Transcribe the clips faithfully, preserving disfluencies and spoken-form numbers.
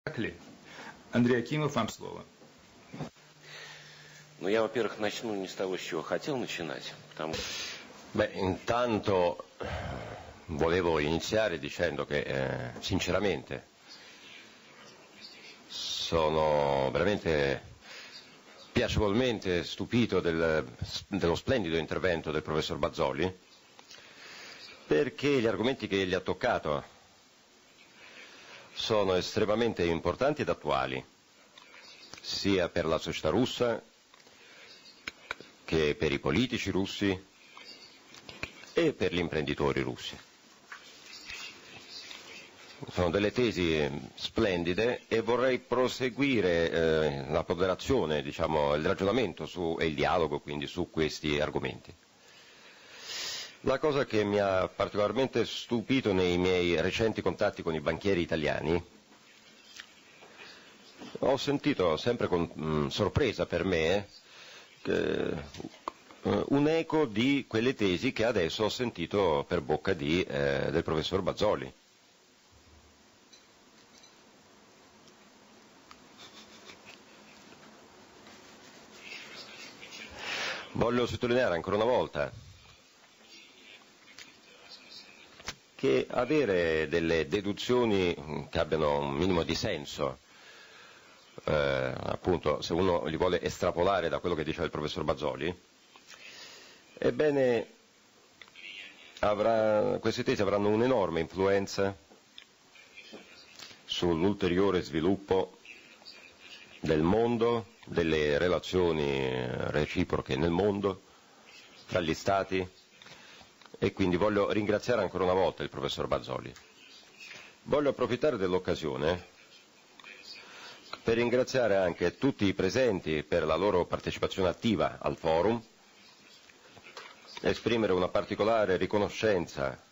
Андрей Акимов, вам слово. Ну, я, во-первых, начну не с того, с чего хотел начинать, потому что... Beh, intanto volevo iniziare dicendo che eh, sinceramente sono veramente piacevolmente stupito del, dello splendido intervento del professor Bazoli, perché gli argomenti che egli ha toccato sono estremamente importanti ed attuali, sia per la società russa che per i politici russi e per gli imprenditori russi. Sono delle tesi splendide e vorrei proseguire eh, la ponderazione, diciamo, il ragionamento su, e il dialogo quindi su questi argomenti. La cosa che mi ha particolarmente stupito nei miei recenti contatti con i banchieri italiani, ho sentito sempre con mh, sorpresa per me che, un eco di quelle tesi che adesso ho sentito per bocca di, eh, del professor Bazoli. Voglio sottolineare ancora una volta che avere delle deduzioni che abbiano un minimo di senso, eh, appunto se uno li vuole estrapolare da quello che diceva il professor Bazoli, ebbene, avrà, queste tesi avranno un'enorme influenza sull'ulteriore sviluppo del mondo, delle relazioni reciproche nel mondo, tra gli Stati, e quindi voglio ringraziare ancora una volta il professor Bazoli. Voglio approfittare dell'occasione per ringraziare anche tutti i presenti per la loro partecipazione attiva al forum, esprimere una particolare riconoscenza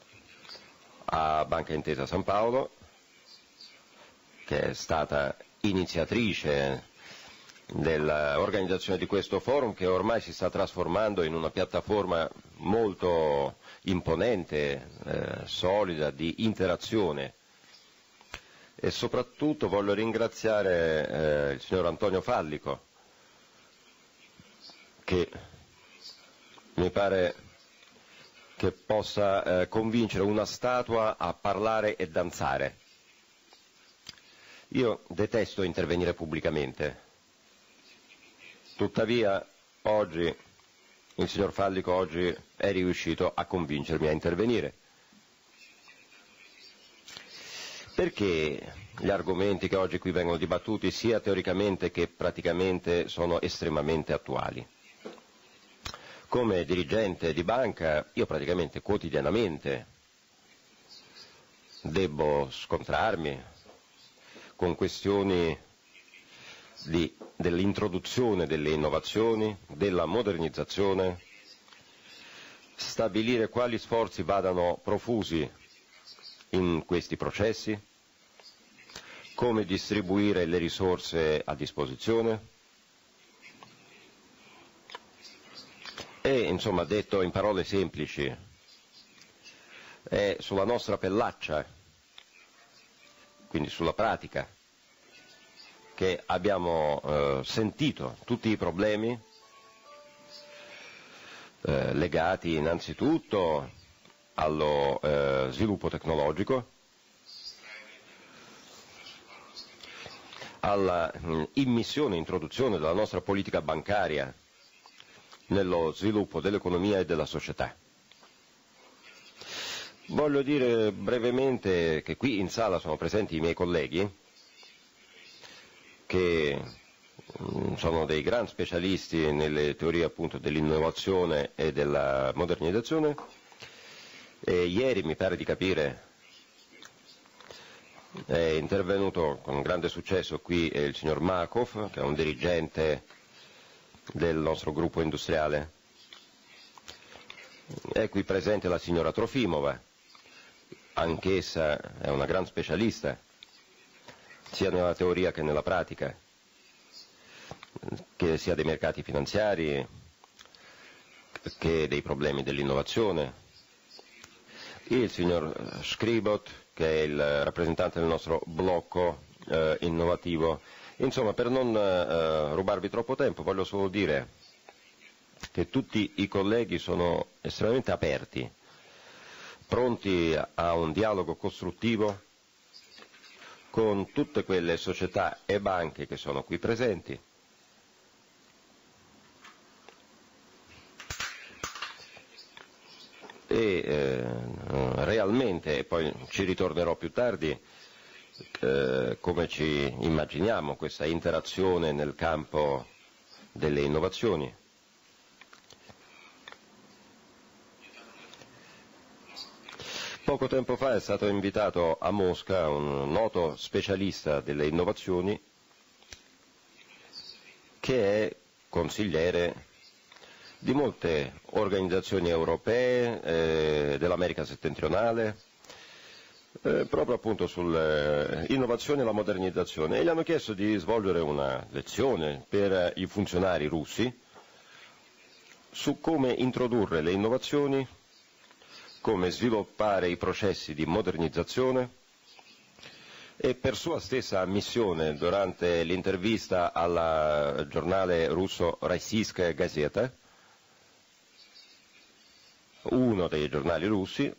a Banca Intesa San Paolo, che è stata iniziatrice dell'organizzazione di questo forum, che ormai si sta trasformando in una piattaforma molto imponente, eh, solida, di interazione. E soprattutto voglio ringraziare eh, il signor Antonio Fallico, che mi pare che possa eh, convincere una statua a parlare e danzare. Io detesto intervenire pubblicamente, tuttavia oggi il signor Fallico oggi è riuscito a convincermi a intervenire, perché gli argomenti che oggi qui vengono dibattuti sia teoricamente che praticamente sono estremamente attuali. Come dirigente di banca io praticamente quotidianamente devo scontrarmi con questioni di, dell'introduzione delle innovazioni, della modernizzazione, stabilire quali sforzi vadano profusi in questi processi, come distribuire le risorse a disposizione e, insomma, detto in parole semplici, è sulla nostra pellaccia, quindi sulla pratica, che abbiamo eh, sentito tutti i problemi eh, legati innanzitutto allo eh, sviluppo tecnologico, alla mh, immissione, introduzione della nostra politica bancaria nello sviluppo dell'economia e della società. Voglio dire brevemente che qui in sala sono presenti i miei colleghi che sono dei gran specialisti nelle teorie appunto dell'innovazione e della modernizzazione, e ieri mi pare di capire è intervenuto con grande successo qui il signor Markov, che è un dirigente del nostro gruppo industriale. È qui presente la signora Trofimova, anch'essa è una gran specialista, sia nella teoria che nella pratica, che sia dei mercati finanziari che dei problemi dell'innovazione. Il signor Scribot, che è il rappresentante del nostro blocco eh, innovativo. Insomma, per non eh, rubarvi troppo tempo, voglio solo dire che tutti i colleghi sono estremamente aperti, pronti a un dialogo costruttivo con tutte quelle società e banche che sono qui presenti. E eh, realmente, e poi ci ritornerò più tardi, eh, come ci immaginiamo questa interazione nel campo delle innovazioni. Poco tempo fa è stato invitato a Mosca un noto specialista delle innovazioni che è consigliere di molte organizzazioni europee, eh, dell'America settentrionale, eh, proprio appunto sull'innovazione e la modernizzazione, e gli hanno chiesto di svolgere una lezione per i funzionari russi su come introdurre le innovazioni, come sviluppare i processi di modernizzazione, e per sua stessa ammissione durante l'intervista al giornale russo Rossiyskaya Gazeta, uno dei giornali russi,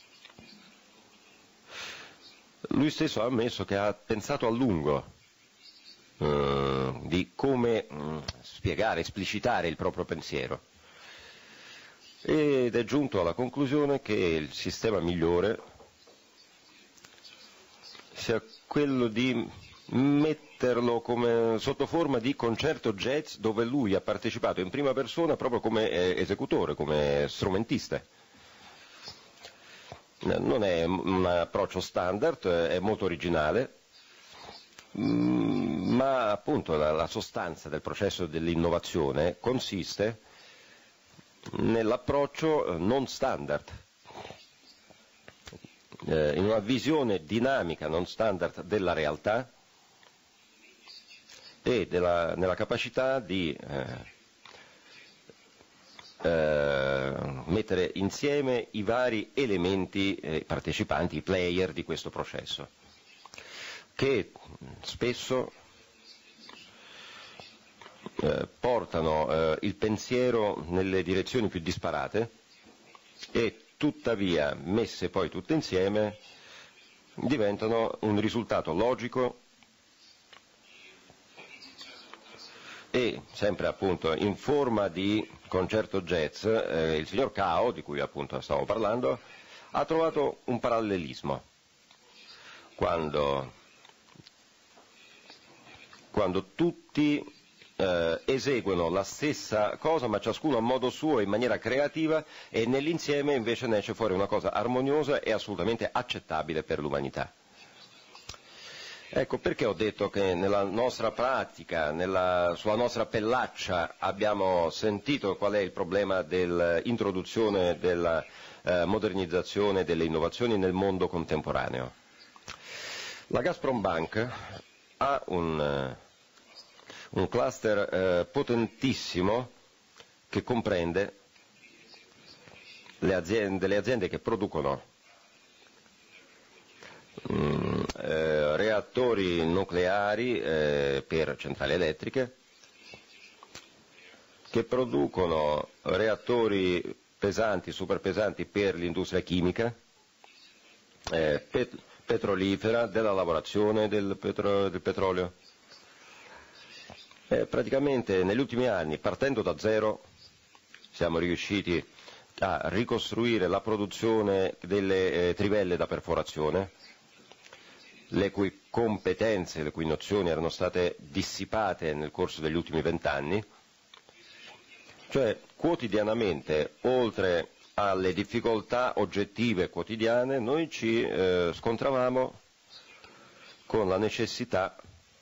lui stesso ha ammesso che ha pensato a lungo eh, di come mh, spiegare, esplicitare il proprio pensiero, ed è giunto alla conclusione che il sistema migliore sia quello di metterlo come, sotto forma di concerto jazz, dove lui ha partecipato in prima persona proprio come eh, esecutore, come strumentista. Non è un approccio standard, è molto originale, ma appunto la, la sostanza del processo dell'innovazione consiste nell'approccio non standard, eh, in una visione dinamica non standard della realtà e della, nella capacità di eh, eh, mettere insieme i vari elementi eh, partecipanti, i player di questo processo, che spesso eh, portano eh, il pensiero nelle direzioni più disparate e tuttavia, messe poi tutte insieme, diventano un risultato logico e sempre appunto in forma di concerto jazz. Eh, il signor Cao, di cui appunto stavo parlando, ha trovato un parallelismo quando, quando tutti eh, eseguono la stessa cosa, ma ciascuno a modo suo, in maniera creativa, e nell'insieme invece ne esce fuori una cosa armoniosa e assolutamente accettabile per l'umanità. Ecco perché ho detto che nella nostra pratica, nella, sulla nostra pellaccia, abbiamo sentito qual è il problema dell'introduzione, della eh, modernizzazione, delle innovazioni nel mondo contemporaneo. La Gazprombank ha un, un cluster eh, potentissimo che comprende le aziende, le aziende che producono Mm, eh, reattori nucleari eh, per centrali elettriche, che producono reattori pesanti, superpesanti per l'industria chimica, eh, pet petrolifera, della lavorazione del, petro del petrolio. Eh, praticamente negli ultimi anni, partendo da zero, siamo riusciti a ricostruire la produzione delle eh, trivelle da perforazione, le cui competenze, le cui nozioni erano state dissipate nel corso degli ultimi vent'anni. Cioè, quotidianamente, oltre alle difficoltà oggettive quotidiane, noi ci eh, scontravamo con la necessità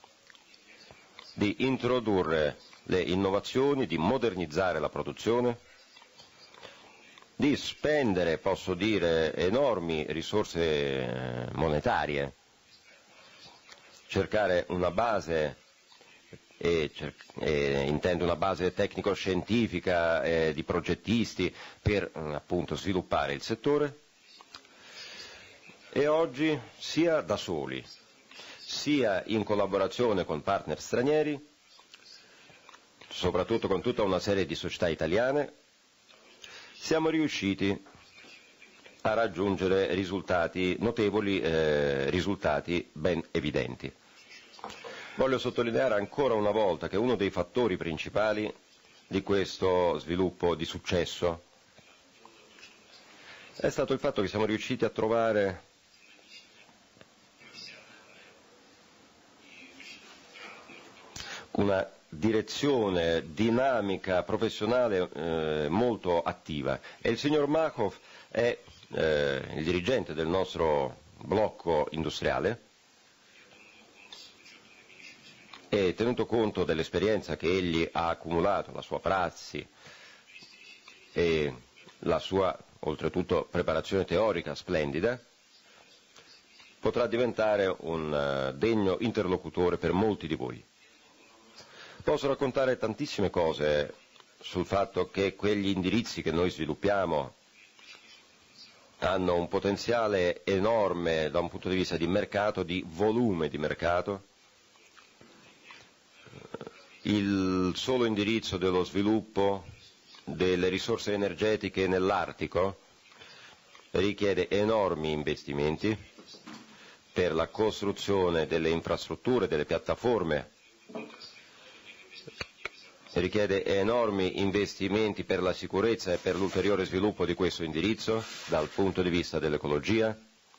di introdurre le innovazioni, di modernizzare la produzione, di spendere, posso dire, enormi risorse monetarie, cercare una base, e, e intendo una base tecnico-scientifica eh, di progettisti per appunto sviluppare il settore, e oggi sia da soli sia in collaborazione con partner stranieri, soprattutto con tutta una serie di società italiane, siamo riusciti a raggiungere risultati notevoli, eh, risultati ben evidenti. Voglio sottolineare ancora una volta che uno dei fattori principali di questo sviluppo di successo è stato il fatto che siamo riusciti a trovare una direzione dinamica, professionale eh, molto attiva, e il signor Machov è eh, il dirigente del nostro blocco industriale, e tenuto conto dell'esperienza che egli ha accumulato, la sua prassi e la sua oltretutto preparazione teorica splendida, potrà diventare un uh, degno interlocutore per molti di voi. Posso raccontare tantissime cose sul fatto che quegli indirizzi che noi sviluppiamo hanno un potenziale enorme da un punto di vista di mercato, di volume di mercato. Il solo indirizzo dello sviluppo delle risorse energetiche nell'Artico richiede enormi investimenti per la costruzione delle infrastrutture, delle piattaforme, richiede enormi investimenti per la sicurezza e per l'ulteriore sviluppo di questo indirizzo dal punto di vista dell'ecologia.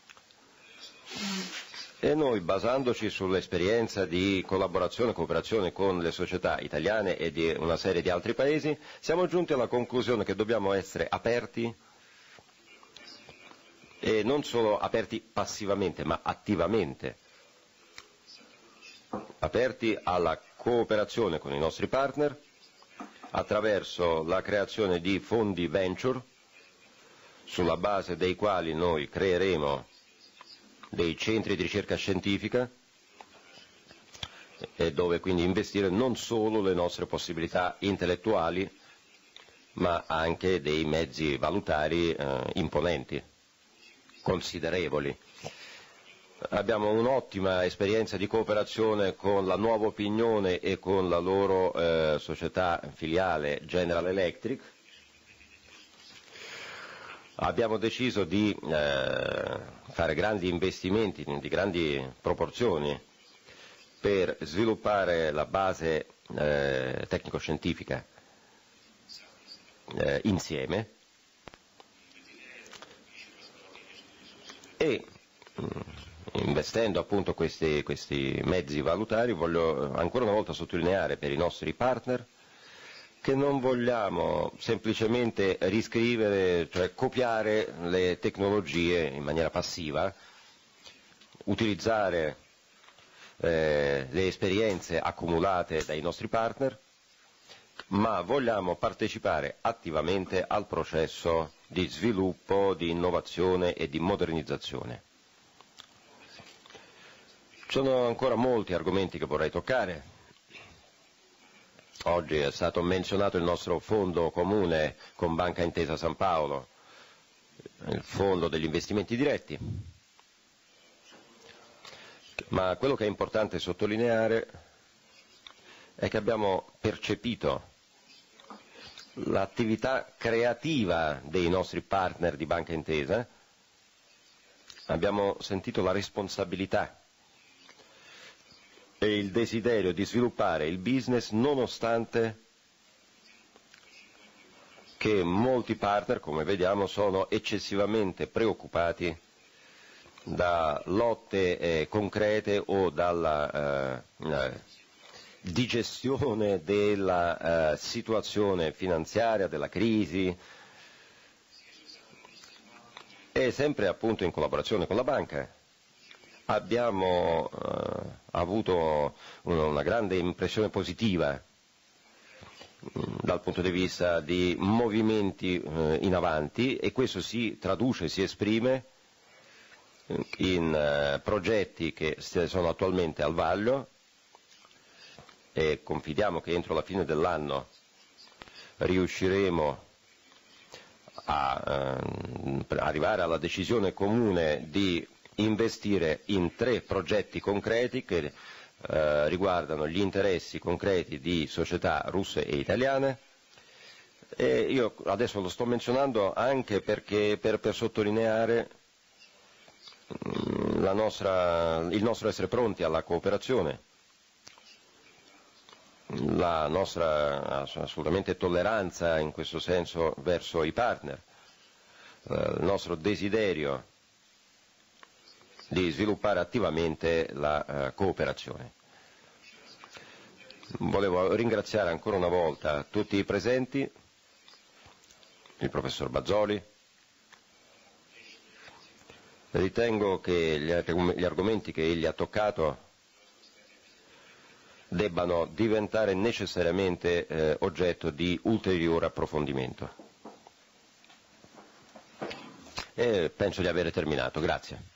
E noi, basandoci sull'esperienza di collaborazione e cooperazione con le società italiane e di una serie di altri paesi, siamo giunti alla conclusione che dobbiamo essere aperti, e non solo aperti passivamente, ma attivamente, aperti alla cooperazione con i nostri partner attraverso la creazione di fondi venture, sulla base dei quali noi creeremo dei centri di ricerca scientifica, e dove quindi investire non solo le nostre possibilità intellettuali, ma anche dei mezzi valutari eh, imponenti, considerevoli. Abbiamo un'ottima esperienza di cooperazione con la Nuova Opinione e con la loro eh, società filiale General Electric. Abbiamo deciso di eh, fare grandi investimenti di grandi proporzioni per sviluppare la base eh, tecnico-scientifica eh, insieme, e mh, investendo appunto questi, questi mezzi valutari, voglio ancora una volta sottolineare per i nostri partner che non vogliamo semplicemente riscrivere, cioè copiare le tecnologie in maniera passiva, utilizzare eh, le esperienze accumulate dai nostri partner, ma vogliamo partecipare attivamente al processo di sviluppo, di innovazione e di modernizzazione. Ci sono ancora molti argomenti che vorrei toccare. Oggi è stato menzionato il nostro fondo comune con Banca Intesa San Paolo, il fondo degli investimenti diretti, ma quello che è importante sottolineare è che abbiamo percepito l'attività creativa dei nostri partner di Banca Intesa, abbiamo sentito la responsabilità e il desiderio di sviluppare il business, nonostante che molti partner, come vediamo, sono eccessivamente preoccupati da lotte eh, concrete o dalla eh, eh, digestione della eh, situazione finanziaria, della crisi, e sempre appunto in collaborazione con la banca. Abbiamo eh, avuto una grande impressione positiva mh, dal punto di vista di movimenti eh, in avanti, e questo si traduce, si esprime in eh, progetti che sono attualmente al vaglio, e confidiamo che entro la fine dell'anno riusciremo a eh, arrivare alla decisione comune di investire in tre progetti concreti che eh, riguardano gli interessi concreti di società russe e italiane. E io adesso lo sto menzionando anche perché per, per sottolineare mh, la nostra, il nostro essere pronti alla cooperazione, la nostra assolutamente tolleranza in questo senso verso i partner, eh, il nostro desiderio di sviluppare attivamente la eh, cooperazione. Volevo ringraziare ancora una volta tutti i presenti, il professor Bazzoli. Ritengo che gli, gli argomenti che egli ha toccato debbano diventare necessariamente eh, oggetto di ulteriore approfondimento. E penso di avere terminato. Grazie.